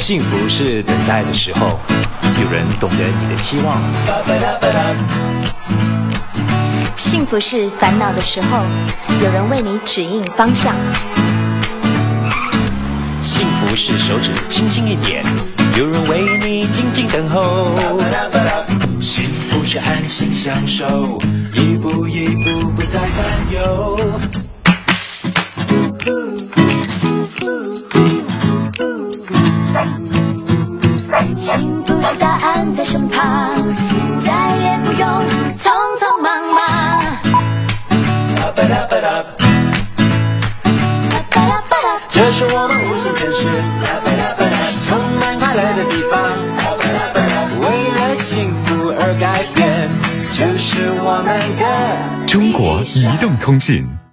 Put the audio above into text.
幸福是等待的时候，有人懂得你的期望。 幸福是烦恼的时候，有人为你指引方向。 幸福是手指轻轻一点，有人为你静静等候。幸福是安心享受，一步一步不再担忧。 幸福是答案在身旁，再也不用匆匆忙忙。 这是我们无限城市，充满快乐的地方。为了幸福而改变，这是我们的中国移动通信。